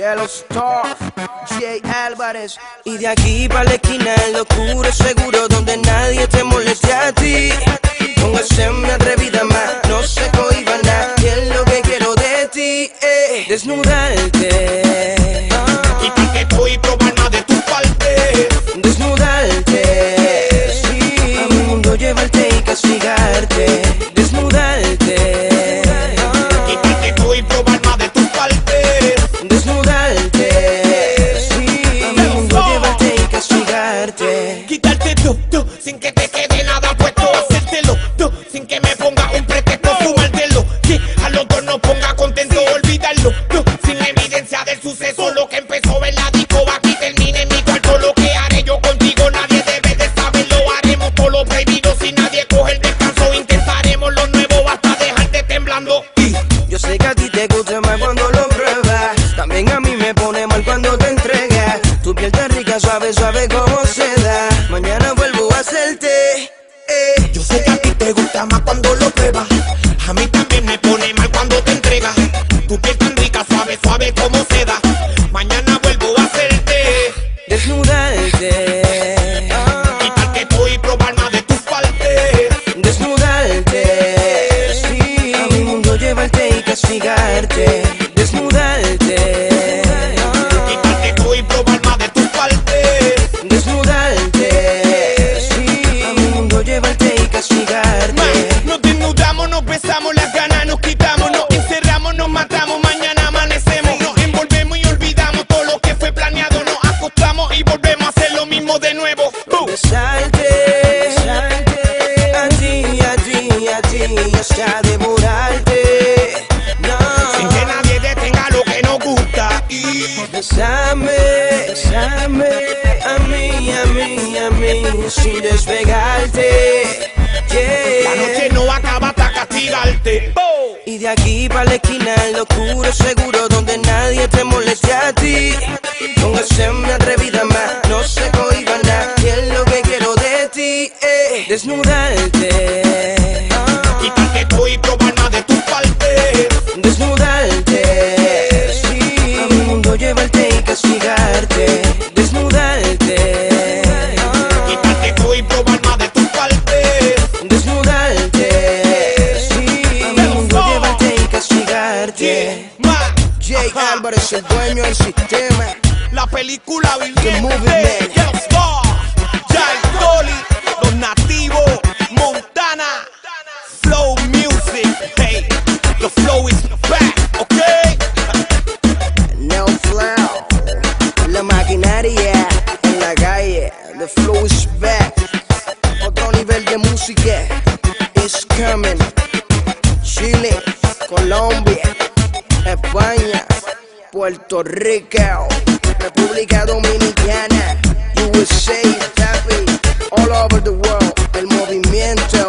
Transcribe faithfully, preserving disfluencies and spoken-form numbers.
Yellow Star, Jay Álvarez. Y de aquí pa' la esquina, el oscuro seguro, donde nadie te moleste a ti. Póngase mi atrevida más, no se cohiba nada, y es lo que quiero de ti, eh. Desnudarte, quitarte todo y probar más de tu parte. desnudarte, sí. A mi mundo llevarte y castigarte. Desnudarte, Quitarte todo y probar más de tu parte. desnudarte, sí. A mi mundo llevarte y castigarte. Quitarte todo sin que te quede nada puesto. Hacértelo todo sin que me ponga un pretexto. Fumártelo, que a los dos nos ponga contento. Olvidarlo todo sin evidencia del suceso. Lo que empezó en la disco aquí termina en mi cuarto. Lo que haré yo contigo nadie debe de saberlo. Haremos todo lo prohibido sin nadie coge el descanso. Intentaremos lo nuevo hasta dejarte temblando. Y yo sé que a ti te gusta más cuando lo pruebas. También a mí me pone mal cuando te entregas. Tu piel tan rica, suave, suave como seda. Mañana vuelvo a hacerte, eh. Yo sé que a ti te gusta más cuando lo pruebas. A mí también me pone mal cuando te entregas. Tu piel tan rica, suave, suave como seda. Mañana vuelvo a hacerte. Desnudarte, Quitarte todo y probar más de tus partes. desnudarte, sí. A mi mundo llevarte y castigarte. Desnudarte, Quitarte todo y probar más de tus partes. desnudarte, sí. A mi mundo llevarte y castigarte. Nos desnudamos, nos besamos, las ganas nos quitamos. Nos encerramos, nos matamos, mañana amanecemos. Nos envolvemos y olvidamos todo lo que fue planeado. Nos acostamos y volvemos a hacer lo mismo de nuevo. ¡Bum! Besarte, a ti, a ti, a ti, hasta devorarte. Sin No, que nadie detenga lo que nos gusta. Y besame, besame, a mí, a mí, a mí, sin despegarte. la noche Yeah. no acaba hasta castigarte. ¡Bum! Y de aquí pa' la esquina, el oscuro seguro, donde nadie te moleste a ti. Póngase mi atrevida más, no se cohiba nada, y es lo que quiero de ti, eh. Desnudarte, Quitarte todo y probar más de tus partes. desnudarte, sí. A mi mundo llevarte y castigarte. Desnudarte, Quitarte todo y probar más de tus partes. desnudarte, sí. A mi mundo llevarte y castigarte. Ma, Jay Ajá. Álvarez, el dueño del sistema. la película Movie viviente. Man. Yellow Star, Jay Dolly, Los Nativos, Montana, Flow Music. Hey, the flow is back, okay? No flow. La maquinaria en la calle. The flow is back. Otro nivel de música is coming. Chile, Colombia, España, Puerto Rico, República Dominicana, U S A, papi, all over the world. El movimiento